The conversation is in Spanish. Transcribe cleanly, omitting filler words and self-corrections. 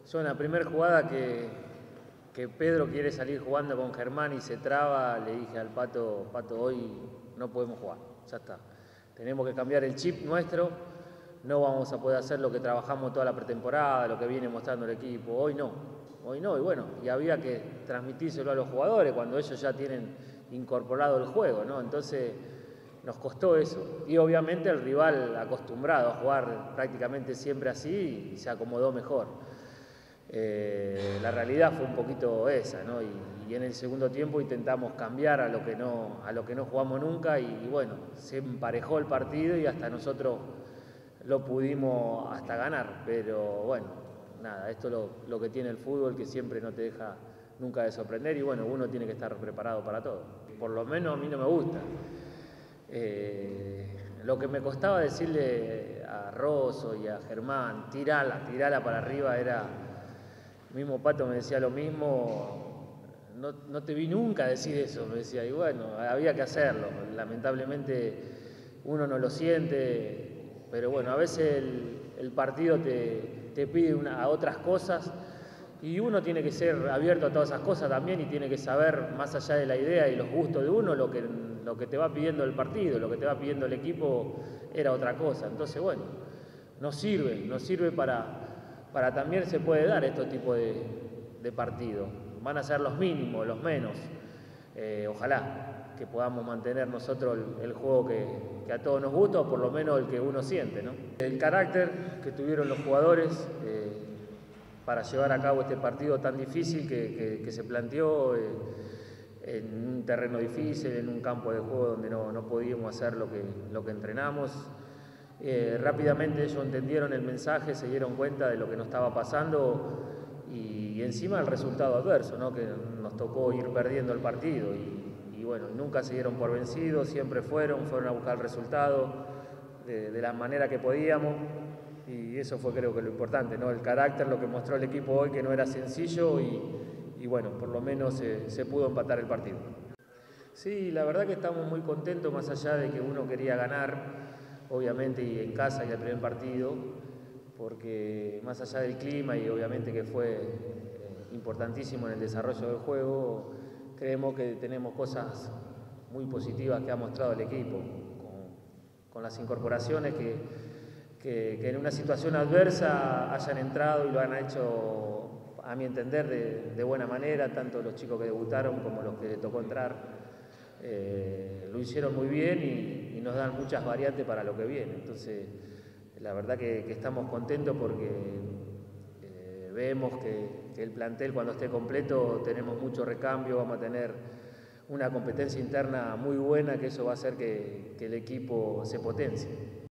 Yo en la primera jugada que Pedro quiere salir jugando con Germán y se traba, le dije al Pato, hoy no podemos jugar, ya está. Tenemos que cambiar el chip nuestro, no vamos a poder hacer lo que trabajamos toda la pretemporada, lo que viene mostrando el equipo, hoy no, y bueno, y había que transmitírselo a los jugadores cuando ellos ya tienen incorporado el juego, ¿no? Entonces nos costó eso, y obviamente el rival acostumbrado a jugar prácticamente siempre así, se acomodó mejor. La realidad fue un poquito esa, ¿no? Y en el segundo tiempo intentamos cambiar a lo que no jugamos nunca y bueno, se emparejó el partido y hasta nosotros lo pudimos hasta ganar, pero bueno, nada, esto es lo que tiene el fútbol, que siempre no te deja nunca de sorprender y bueno, uno tiene que estar preparado para todo. Por lo menos a mí no me gusta. Lo que me costaba decirle a Rosso y a Germán, tirala para arriba, era... Mismo Pato me decía lo mismo, no te vi nunca decir eso, me decía, y bueno, había que hacerlo, lamentablemente uno no lo siente, pero bueno, a veces el partido te pide a otras cosas y uno tiene que ser abierto a todas esas cosas también y tiene que saber, más allá de la idea y los gustos de uno, lo que te va pidiendo el partido, lo que te va pidiendo el equipo era otra cosa, entonces bueno, nos sirve para también se puede dar este tipo de partidos. Van a ser los mínimos, los menos. Ojalá que podamos mantener nosotros el juego que a todos nos gusta, o por lo menos el que uno siente, ¿no? El carácter que tuvieron los jugadores para llevar a cabo este partido tan difícil que se planteó en un terreno difícil, en un campo de juego donde no podíamos hacer lo que entrenamos. Rápidamente ellos entendieron el mensaje, se dieron cuenta de lo que nos estaba pasando y encima el resultado adverso, ¿no? Que nos tocó ir perdiendo el partido y bueno, nunca se dieron por vencidos, siempre fueron a buscar el resultado de la manera que podíamos y eso fue creo que lo importante, ¿no? El carácter, lo que mostró el equipo hoy, que no era sencillo y bueno, por lo menos se pudo empatar el partido. Sí, la verdad que estamos muy contentos, más allá de que uno quería ganar, obviamente, y en casa y el primer partido, porque más allá del clima y obviamente que fue importantísimo en el desarrollo del juego, creemos que tenemos cosas muy positivas que ha mostrado el equipo, con las incorporaciones que en una situación adversa hayan entrado y lo han hecho, a mi entender, de buena manera, tanto los chicos que debutaron como los que tocó entrar. Lo hicieron muy bien y nos dan muchas variantes para lo que viene. Entonces, la verdad que estamos contentos porque vemos que el plantel cuando esté completo tenemos mucho recambio, vamos a tener una competencia interna muy buena, que eso va a hacer que el equipo se potencie.